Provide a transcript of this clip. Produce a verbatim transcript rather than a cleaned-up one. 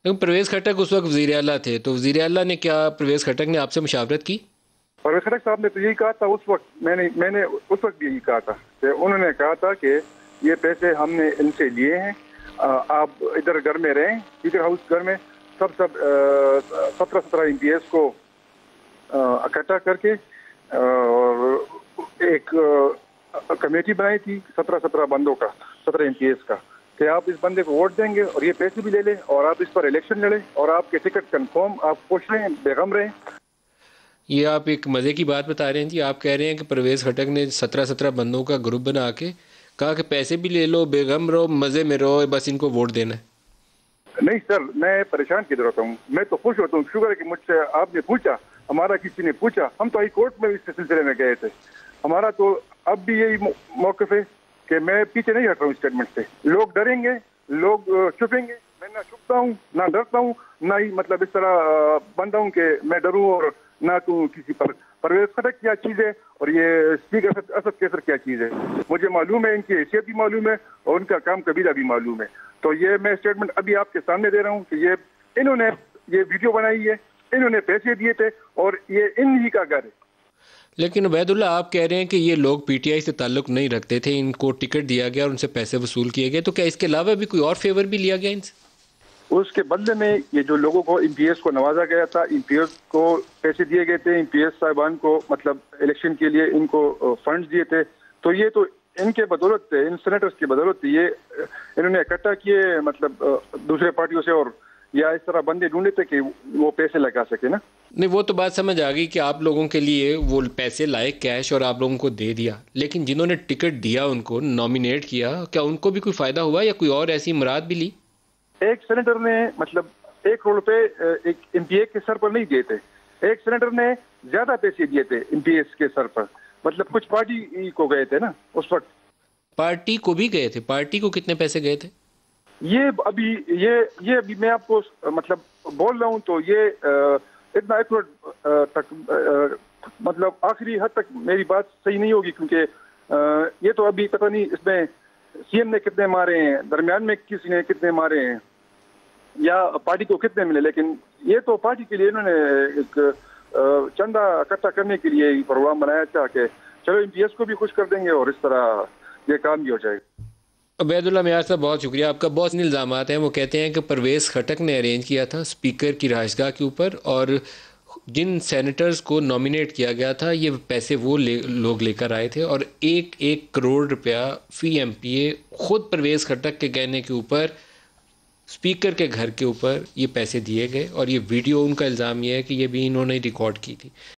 لیکن پرویز خٹک اس وقت وزیر اعلیٰ تھے، تو وزیر اعلیٰ نے کیا پرویز خٹک نے آپ سے مشاورت کی؟ پرویز خٹک صاحب نے تو یہی کہا تھا اس وقت، میں نے میں نے اس وقت بھی یہی کہا تھا کہ انہوں نے کہا تھا کہ یہ پیسے ہم نے ان سے لیے ہیں، آپ ادھر گھر میں رہیں، اسپیکر ہاؤس گھر میں سب سب سترہ سترہ ایم پی ایس کو اکٹھا کر کے اور ایک کمیٹی بنائی تھی سترہ سترہ بندوں کا، سترہ ایم پی ایس کا، کہ آپ اس بندے کو ووٹ دیں گے اور یہ پیسے بھی لے لیں اور آپ اس پر الیکشن لڑیں اور آپ کے ٹکٹ کنفرم، آپ خوش رہیں، بیغم رہیں۔ یہ آپ ایک مزے کی بات بتا رہے ہیں جی، آپ کہہ رہے ہیں کہ پرویز خٹک نے سترہ سترہ بندوں کا گروپ بنا کے کہا کہ پیسے بھی لے لو، بیغم رہو، مزے میں رہو، بس ان کو ووٹ دینا ہے۔ نہیں سر، میں پریشان کدھر ہوتا ہوں، میں تو خوش ہوتا ہوں، شکر ہے کہ مجھ سے آپ نے پوچھا، ہمارا کسی نے پوچھا، ہم تو ہائی کورٹ میں اس سلسلے میں گئے تھے، ہمارا تو اب بھی یہی موقف ہے کہ میں پیچھے نہیں ہٹ رہا ہوں اسٹیٹمنٹ سے۔ لوگ ڈریں گے، لوگ چھپیں گے، میں نہ چھپتا ہوں نہ ڈرتا ہوں، نہ ہی مطلب اس طرح بندہ ہوں کہ میں ڈروں اور نہ تو کسی پر۔ پرویز خٹک کیا چیز ہے اور یہ اسپیکر اسد کیسر کیا چیز ہے، مجھے معلوم ہے، ان کی حیثیت بھی معلوم ہے اور ان کا کام قبیلہ بھی معلوم ہے۔ تو یہ میں اسٹیٹمنٹ ابھی آپ کے سامنے دے رہا ہوں کہ یہ انہوں نے یہ ویڈیو بنائی ہے، انہوں نے پیسے دیے تھے اور یہ ان ہی کا گھر ہے۔ لیکن عبید اللہ آپ کہہ رہے ہیں کہ یہ لوگ پی ٹی آئی سے تعلق نہیں رکھتے تھے، ان کو ٹکٹ دیا گیا اور ان سے پیسے وصول کیے گئے، تو کیا اس کے علاوہ بھی کوئی اور فیور بھی لیا گیا ان سے؟ اس کے بدلے میں یہ جو لوگوں کو ایم پی ایس کو نوازا گیا تھا، ایم پی ایس کو پیسے دیے گئے تھے، ایم پی ایس صاحبان کو مطلب الیکشن کے لیے ان کو فنڈز دیے تھے، تو یہ تو ان کے بدولت تھے، ان سینیٹرز کی بدولت، یہ انہوں نے اکٹھا کیے مطلب دوسرے پارٹیوں سے اور یا اس طرح بندے ڈھونڈے تھے کہ وہ پیسے لگا سکے نا۔ نہیں، وہ تو بات سمجھ آ گئی کہ آپ لوگوں کے لیے وہ پیسے لائے کیش اور آپ لوگوں کو دے دیا، لیکن جنہوں نے ٹکٹ دیا، ان کو نامینیٹ کیا، کیا ان کو بھی کوئی فائدہ ہوا یا کوئی اور ایسی مراد بھی لی؟ ایک سینیٹر نے مطلب ایک کروڑ روپے ایک ایم پی اے کے سر پر نہیں دیے تھے، ایک سینیٹر نے زیادہ پیسے دیے تھے ایم پی ایس کے سر پر، مطلب کچھ پارٹی کو گئے تھے نا اس وقت۔ پارٹی کو بھی گئے تھے؟ پارٹی کو کتنے پیسے گئے تھے؟ یہ ابھی یہ یہ ابھی میں آپ کو مطلب بول رہا ہوں تو یہ اتنا ایک کروڑ تک مطلب آخری حد تک میری بات صحیح نہیں ہوگی، کیونکہ یہ تو ابھی پتہ نہیں اس میں سی ایم نے کتنے مارے ہیں، درمیان میں کسی نے کتنے مارے ہیں یا پارٹی کو کتنے ملے، لیکن یہ تو پارٹی کے لیے انہوں نے ایک چندہ اکٹھا کرنے کے لیے پروگرام بنایا تھا کہ چلو ایم پی ایس کو بھی خوش کر دیں گے اور اس طرح یہ کام بھی ہو جائے گا۔ عبید اللہ میار صاحب بہت شکریہ آپ کا۔ بہت سے الزامات ہیں، وہ کہتے ہیں کہ پرویز خٹک نے ارینج کیا تھا اسپیکر کی رہائش گاہ کے اوپر، اور جن سینیٹرز کو نامینیٹ کیا گیا تھا یہ پیسے وہ لے لوگ لے کر آئے تھے، اور ایک ایک کروڑ روپیہ فی ایم پی اے خود پرویز خٹک کے کہنے کے اوپر اسپیکر کے گھر کے اوپر یہ پیسے دیے گئے، اور یہ ویڈیو ان کا الزام یہ ہے کہ یہ بھی انہوں نے ریکارڈ کی تھی۔